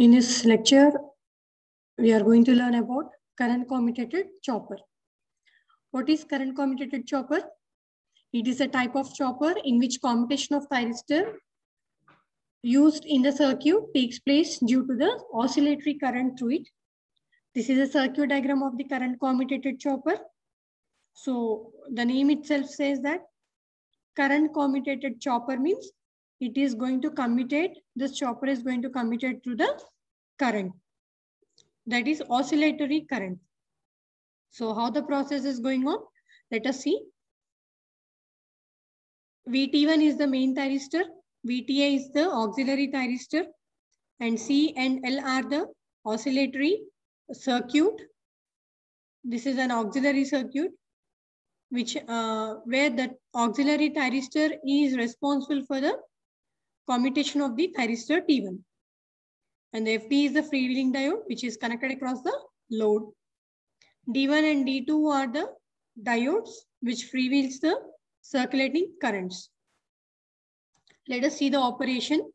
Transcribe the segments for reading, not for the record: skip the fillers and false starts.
In this lecture, we are going to learn about current commutated chopper. What is current commutated chopper? It is a type of chopper in which commutation of thyristor used in the circuit takes place due to the oscillatory current through it. This is a circuit diagram of the current commutated chopper. So the name itself says that current commutated chopper means it is going to commutate, this chopper is going to commutate through the current. That is oscillatory current. So how the process is going on? Let us see. VT1 is the main thyristor, VTA is the auxiliary thyristor, and C and L are the oscillatory circuit. This is an auxiliary circuit which where the auxiliary thyristor is responsible for the commutation of the thyristor T1. And the FD is the freewheeling diode which is connected across the load. D1 and D2 are the diodes which freewheels the circulating currents. Let us see the operation.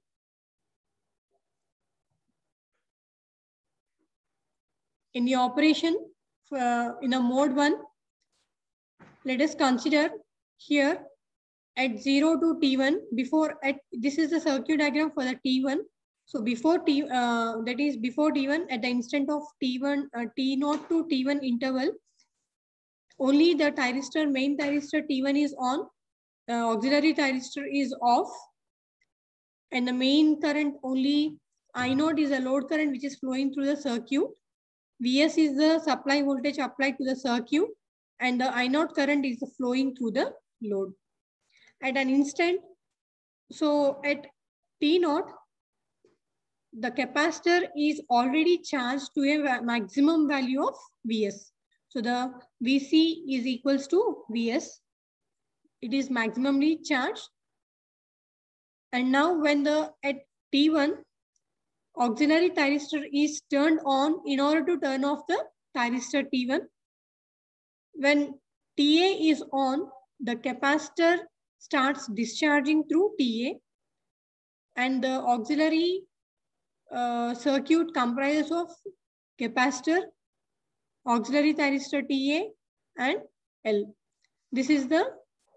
In the operation, in a mode 1, let us consider here at 0 to T1, this is the circuit diagram for the T1. So before that is before T1, at the instant of T1, T0 to T1 interval, only the thyristor, main thyristor T1 is on, auxiliary thyristor is off, and the main current only I0 is a load current which is flowing through the circuit. Vs is the supply voltage applied to the circuit, and the I0 current is flowing through the load. At an instant, so at T0, the capacitor is already charged to a maximum value of Vs. So the Vc is equals to Vs. It is maximally charged. And now when the at T1, auxiliary thyristor is turned on in order to turn off the thyristor T1. When TA is on, the capacitor starts discharging through TA, and the auxiliary circuit comprises of capacitor, auxiliary thyristor TA, and L. This is the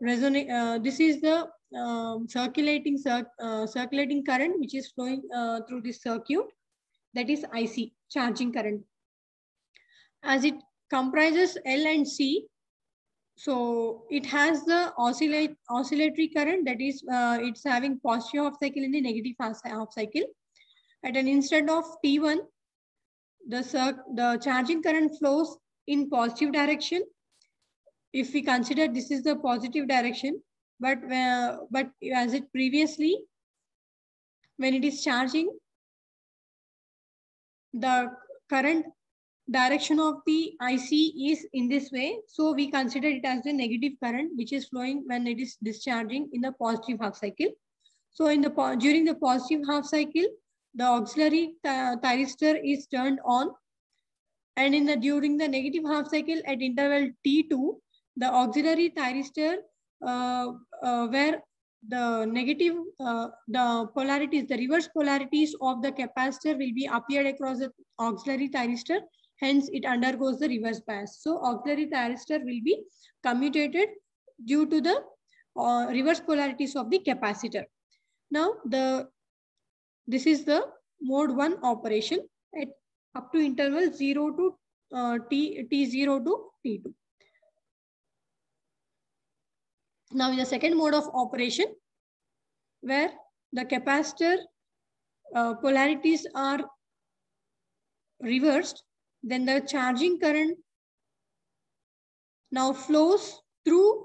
circulating current which is flowing through this circuit. That is IC, charging current. As it comprises L and C, so it has the oscillatory current, that is it's having positive half cycle and the negative half cycle. At an instant of T1, the charging current flows in positive direction. If we consider this is the positive direction, but as it previously, when it is charging, the current direction of the IC is in this way. So we consider it as the negative current which is flowing when it is discharging in the positive half cycle. So during the positive half cycle, the auxiliary thyristor is turned on, and during the negative half cycle at interval T2, the auxiliary thyristor where the negative, the polarities, the reverse polarities of the capacitor will be appeared across the auxiliary thyristor. Hence, it undergoes the reverse bias. So, auxiliary thyristor will be commutated due to the reverse polarities of the capacitor. Now, this is the mode 1 operation at up to interval 0 to T0 to T2. Now, in the second mode of operation, where the capacitor polarities are reversed, then the charging current now flows through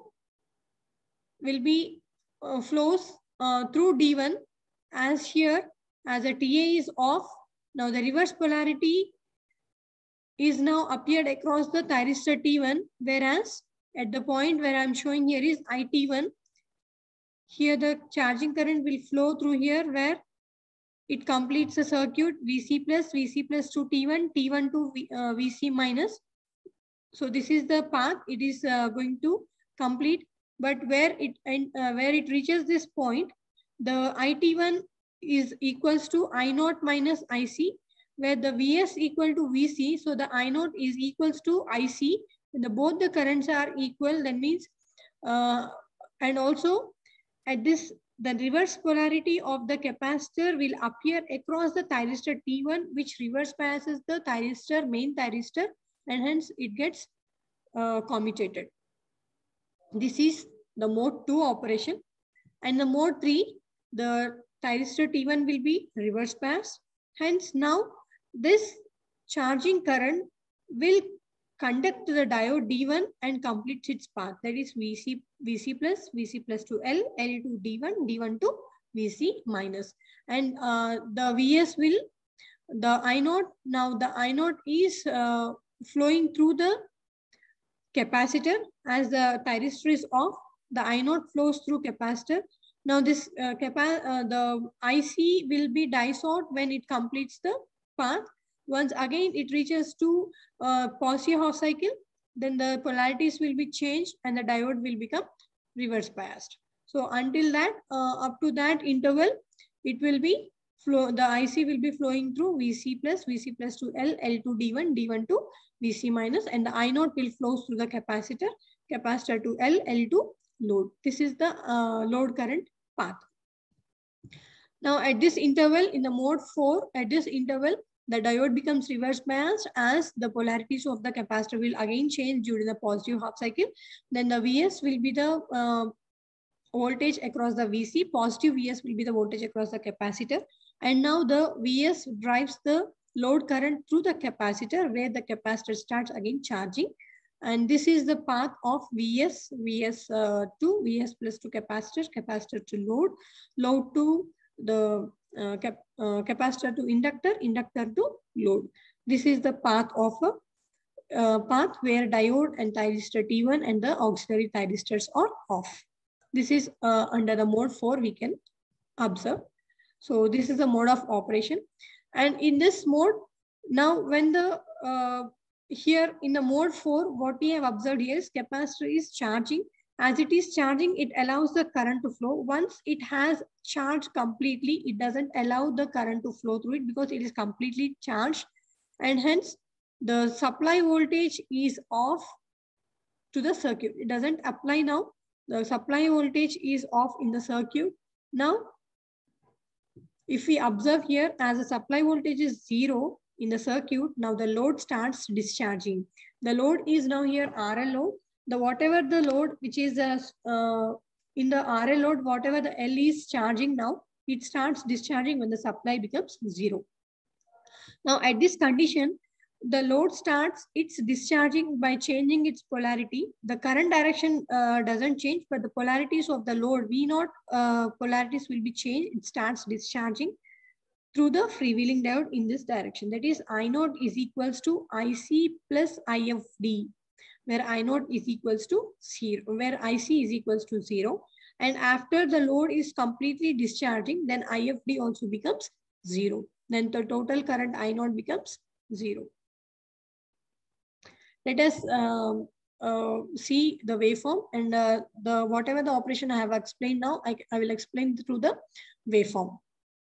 through D1, as here as a TA is off. Now the reverse polarity is now appeared across the thyristor T1, whereas at the point where I'm showing here is IT1. Here the charging current will flow through here where it completes the circuit VC plus to T1, T1 to VC minus. So this is the path it is going to complete. But where it reaches this point, the IT1 is equals to I0 minus IC, where the Vs equal to Vc. So the I naught is equals to Ic. When both the currents are equal, that means, and also at this, the reverse polarity of the capacitor will appear across the thyristor T1, which reverse biases the thyristor, main thyristor, and hence it gets commutated. This is the mode 2 operation. And the mode 3, the thyristor T1 will be reverse biased. Hence now this charging current will conduct to the diode D1 and complete its path. That is Vc plus to L, L to D1, D1 to Vc minus. And the Vs will, the I naught, now the I naught is flowing through the capacitor. As the thyristor is off, the I naught flows through capacitor. Now this the IC will be dissolved when it completes the path. Once again it reaches to positive half cycle, then the polarities will be changed and the diode will become reverse biased. So until that, up to that interval, it will be flow. The IC will be flowing through Vc plus to L, L to D1, D1 to Vc minus, and the I naught will flow through the capacitor to L, L to load. This is the load current path. Now at this interval, in the mode 4, at this interval, the diode becomes reverse biased as the polarities of the capacitor will again change during the positive half cycle. Then the Vs will be the voltage across the Vc, positive Vs will be the voltage across the capacitor. And now the Vs drives the load current through the capacitor, where the capacitor starts again charging. And this is the path of Vs to Vs plus to capacitor to load to the capacitor to inductor to load. This is the path of a path where diode and thyristor T1 and the auxiliary thyristors are off. This is under the mode 4 we can observe. So this is the mode of operation. And in this mode, now when the here in the mode 4, what we have observed here is capacitor is charging. As it is charging, it allows the current to flow. Once it has charged completely, it doesn't allow the current to flow through it because it is completely charged. And hence, the supply voltage is off to the circuit. It doesn't apply now. The supply voltage is off in the circuit. Now, if we observe here, as the supply voltage is 0 in the circuit, now the load starts discharging. The load is now here RL load. The whatever the load which is in the RL load, whatever the L is charging now, it starts discharging when the supply becomes 0. Now at this condition, the load starts its discharging by changing its polarity. The current direction doesn't change, but the polarities of the load V0 polarities will be changed. It starts discharging through the freewheeling diode in this direction. That is I0 is equals to IC plus IFD, where I0 is equals to 0, where IC is equals to 0. And after the load is completely discharging, then IFD also becomes 0. Then the total current I0 becomes 0. Let us see the waveform, and the whatever the operation I have explained now, I will explain through the waveform.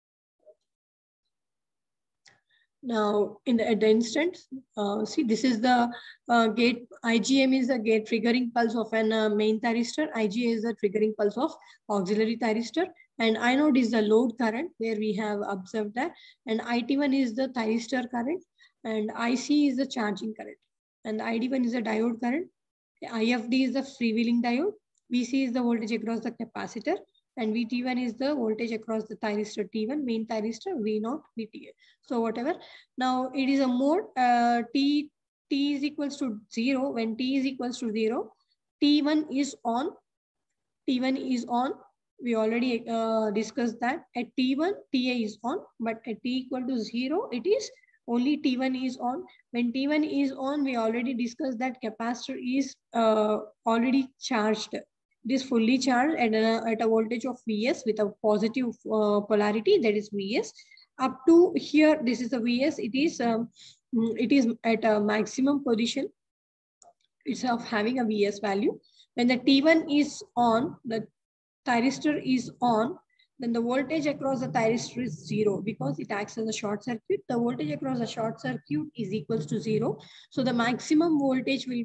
Now, at the instant, see, this is the gate. IGM is the gate triggering pulse of an main thyristor. IGA is the triggering pulse of auxiliary thyristor. And I0 is the load current, where we have observed that. And IT1 is the thyristor current. And IC is the charging current. And the ID1 is the diode current. IFD is the freewheeling diode. VC is the voltage across the capacitor. And VT1 is the voltage across the thyristor T1, main thyristor, V0, VT. So whatever. Now it is a mode T is equals to 0. When T is equals to 0, T1 is on. T1 is on. We already discussed that. At T1, TA is on. But at T equal to 0, it is only T1 is on. When T1 is on, we already discussed that capacitor is already charged. It is fully charged at a voltage of Vs with a positive polarity, that is Vs. Up to here, this is the Vs. It is at a maximum position. It's of having a Vs value. When the T1 is on, the thyristor is on, then the voltage across the thyristor is 0 because it acts as a short circuit. The voltage across the short circuit is equals to 0. So the maximum voltage will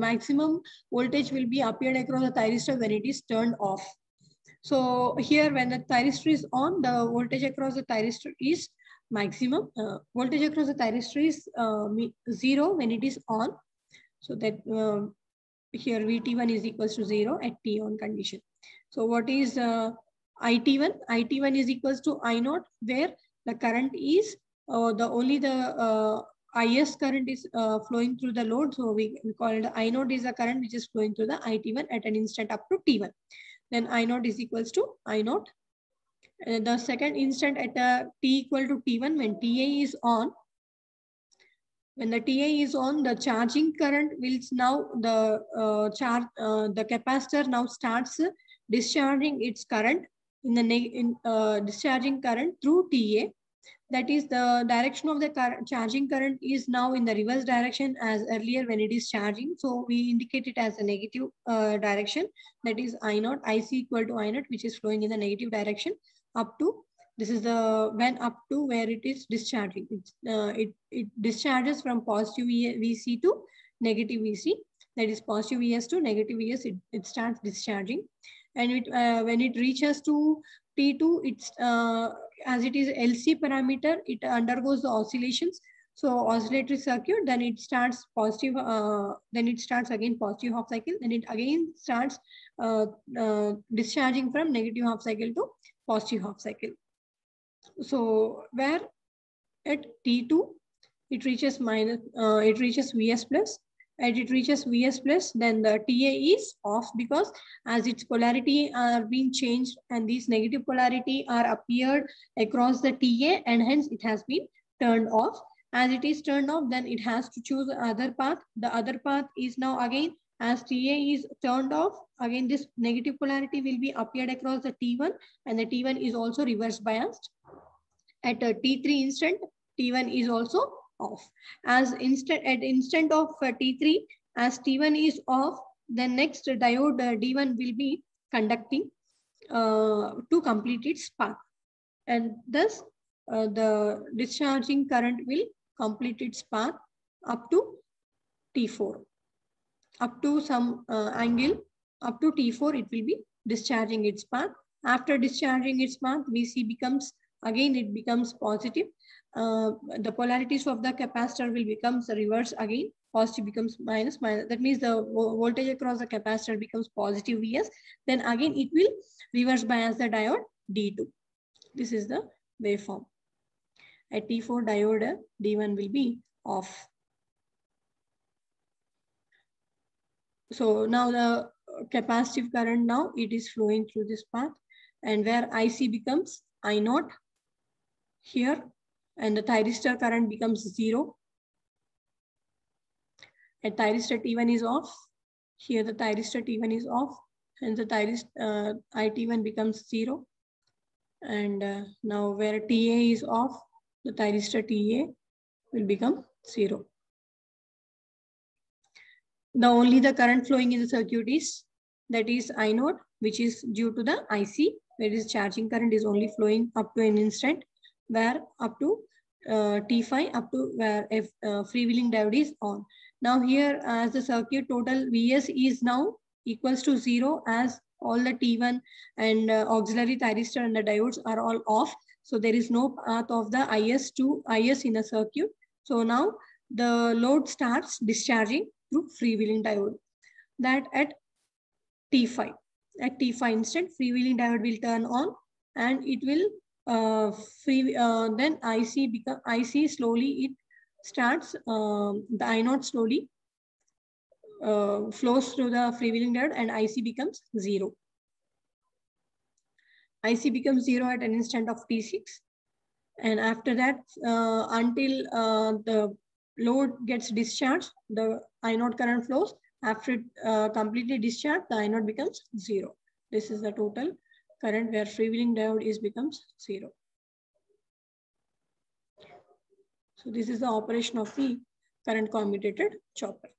be appeared across the thyristor when it is turned off. So here when the thyristor is on, the voltage across the thyristor is maximum. Voltage across the thyristor is 0 when it is on. So that here VT1 is equals to 0 at T on condition. So what is IT1? IT1 is equals to I0, where the current is the IS current is flowing through the load. So we call it I0 is the current which is flowing through the IT1 at an instant up to T1. Then I0 is equals to I0. The second instant at T equal to T1, when TA is on, when the TA is on, the charging current will now the capacitor now starts discharging its current in the discharging current through TA. That is, the direction of the charging current is now in the reverse direction as earlier when it is charging. So we indicate it as a negative direction. That is I0, IC equal to I0, which is flowing in the negative direction up to, this is the when up to where it is discharging. It discharges from positive VC to negative VC. That is positive VS to negative VS. It starts discharging, and when it reaches to T2, it's as it is LC parameter, it undergoes the oscillations. So oscillatory circuit, then it starts positive, then it starts again positive half cycle, then it again starts discharging from negative half cycle to positive half cycle. So where at T2, it reaches VS plus. As it reaches VS plus, then the TA is off because as its polarity are being changed and these negative polarity are appeared across the TA, and hence it has been turned off. As it is turned off, then it has to choose the other path. The other path is now again, as TA is turned off, again this negative polarity will be appeared across the T1, and the T1 is also reverse biased. At a T3 instant, T1 is also off. As at instant of T3, as T1 is off, the next diode D1 will be conducting to complete its path, and thus the discharging current will complete its path up to T4. Up to some angle, up to T4, it will be discharging its path. After discharging its path, VC becomes, again it becomes positive. The polarities of the capacitor will become the reverse again. Positive becomes minus. That means the voltage across the capacitor becomes positive VS. Then again it will reverse bias the diode D2. This is the waveform. At T4 diode D1 will be off. So now the capacitive current, now it is flowing through this path, and where IC becomes I0 here, and the thyristor current becomes 0. At thyristor T1 is off. Here the thyristor T1 is off, and the thyristor IT1 becomes 0. And now where TA is off, the thyristor TA will become 0. Only the current flowing in the circuit is, that is I0, which is due to the IC, where is charging current is only flowing up to an instant, where up to T5, up to where freewheeling diode is on. Now here, as the circuit total VS is now equals to 0, as all the T1 and auxiliary thyristor and the diodes are all off. So there is no path of the IS to IS in a circuit. So now the load starts discharging through freewheeling diode. That at T5. At T5 instant, freewheeling diode will turn on, and it will then IC slowly it starts, the I0 slowly flows through the freewheeling diode, and IC becomes 0. IC becomes 0 at an instant of T6, and after that until the load gets discharged, the I0 current flows. After it completely discharged, the I0 becomes 0. This is the total current where freewheeling diode becomes 0. So this is the operation of the current commutated chopper.